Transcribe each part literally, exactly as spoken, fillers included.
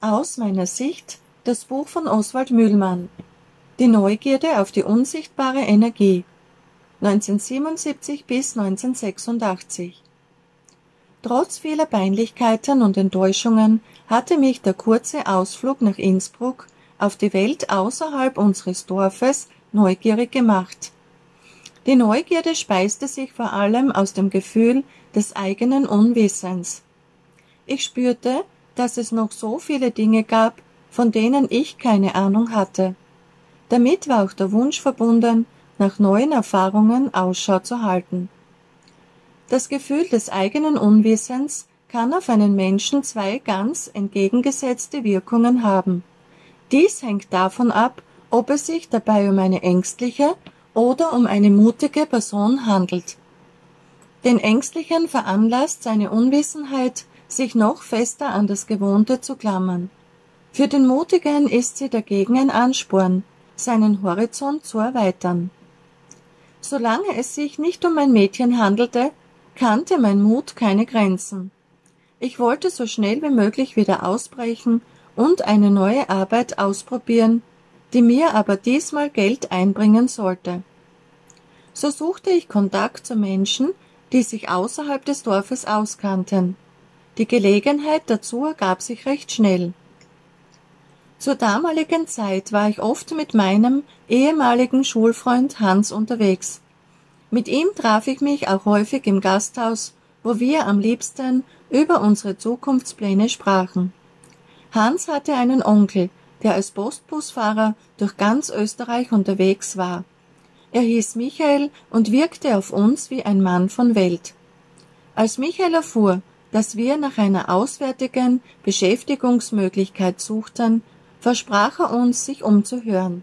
Aus meiner Sicht das Buch von Oswald Mühlmann. Die Neugierde auf die unsichtbare Energie. neunzehnhundertsiebenundsiebzig bis neunzehnhundertsechsundachtzig. Trotz vieler Peinlichkeiten und Enttäuschungen hatte mich der kurze Ausflug nach Innsbruck auf die Welt außerhalb unseres Dorfes neugierig gemacht. Die Neugierde speiste sich vor allem aus dem Gefühl des eigenen Unwissens. Ich spürte, dass es noch so viele Dinge gab, von denen ich keine Ahnung hatte. Damit war auch der Wunsch verbunden, nach neuen Erfahrungen Ausschau zu halten. Das Gefühl des eigenen Unwissens kann auf einen Menschen zwei ganz entgegengesetzte Wirkungen haben. Dies hängt davon ab, ob es sich dabei um eine ängstliche oder um eine mutige Person handelt. Den Ängstlichen veranlasst seine Unwissenheit, sich noch fester an das Gewohnte zu klammern. Für den Mutigen ist sie dagegen ein Ansporn, seinen Horizont zu erweitern. Solange es sich nicht um ein Mädchen handelte, kannte mein Mut keine Grenzen. Ich wollte so schnell wie möglich wieder ausbrechen und eine neue Arbeit ausprobieren, die mir aber diesmal Geld einbringen sollte. So suchte ich Kontakt zu Menschen, die sich außerhalb des Dorfes auskannten. Die Gelegenheit dazu ergab sich recht schnell. Zur damaligen Zeit war ich oft mit meinem ehemaligen Schulfreund Hans unterwegs. Mit ihm traf ich mich auch häufig im Gasthaus, wo wir am liebsten über unsere Zukunftspläne sprachen. Hans hatte einen Onkel, der als Postbusfahrer durch ganz Österreich unterwegs war. Er hieß Michael und wirkte auf uns wie ein Mann von Welt. Als Michael erfuhr, dass wir nach einer auswärtigen Beschäftigungsmöglichkeit suchten, versprach er uns, sich umzuhören.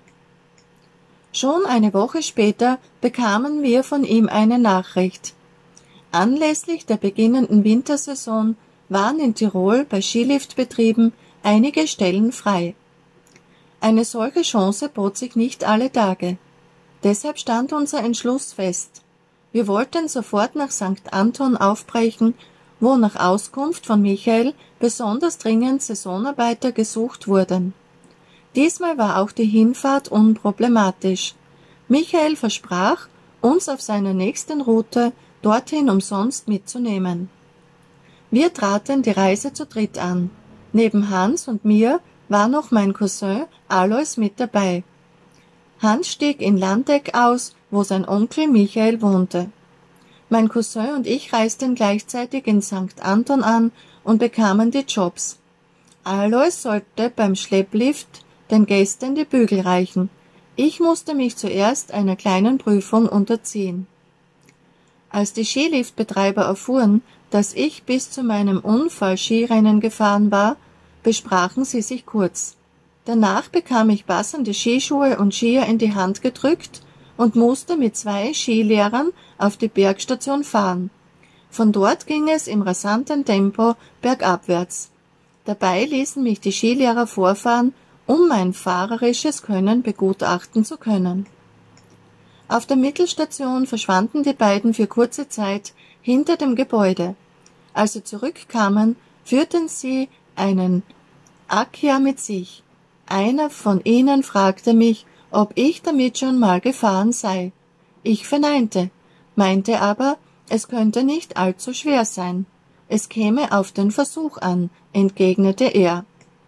Schon eine Woche später bekamen wir von ihm eine Nachricht. Anlässlich der beginnenden Wintersaison waren in Tirol bei Skiliftbetrieben einige Stellen frei. Eine solche Chance bot sich nicht alle Tage. Deshalb stand unser Entschluss fest. Wir wollten sofort nach Sankt Anton aufbrechen, wo nach Auskunft von Michael besonders dringend Saisonarbeiter gesucht wurden. Diesmal war auch die Hinfahrt unproblematisch. Michael versprach, uns auf seiner nächsten Route dorthin umsonst mitzunehmen. Wir traten die Reise zu dritt an. Neben Hans und mir war noch mein Cousin Alois mit dabei. Hans stieg in Landeck aus, wo sein Onkel Michael wohnte. Mein Cousin und ich reisten gleichzeitig in Sankt Anton an und bekamen die Jobs. Alois sollte beim Schlepplift den Gästen die Bügel reichen. Ich musste mich zuerst einer kleinen Prüfung unterziehen. Als die Skiliftbetreiber erfuhren, dass ich bis zu meinem Unfall Skirennen gefahren war, besprachen sie sich kurz. Danach bekam ich passende Skischuhe und Skier in die Hand gedrückt und musste mit zwei Skilehrern auf die Bergstation fahren. Von dort ging es im rasanten Tempo bergabwärts. Dabei ließen mich die Skilehrer vorfahren, um mein fahrerisches Können begutachten zu können. Auf der Mittelstation verschwanden die beiden für kurze Zeit hinter dem Gebäude. Als sie zurückkamen, führten sie einen Akia mit sich. Einer von ihnen fragte mich, ob ich damit schon mal gefahren sei. Ich verneinte, meinte aber, es könnte nicht allzu schwer sein. Es käme auf den Versuch an, entgegnete er.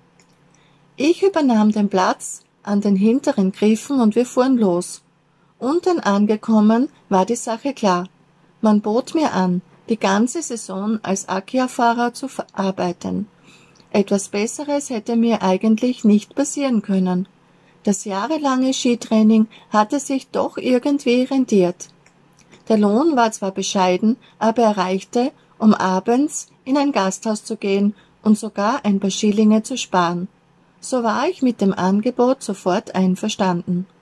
Ich übernahm den Platz an den hinteren Griffen und wir fuhren los. Unten angekommen war die Sache klar. Man bot mir an, die ganze Saison als Akia-Fahrer zu arbeiten. Etwas Besseres hätte mir eigentlich nicht passieren können. Das jahrelange Skitraining hatte sich doch irgendwie rentiert. Der Lohn war zwar bescheiden, aber er reichte, um abends in ein Gasthaus zu gehen und sogar ein paar Schillinge zu sparen. So war ich mit dem Angebot sofort einverstanden.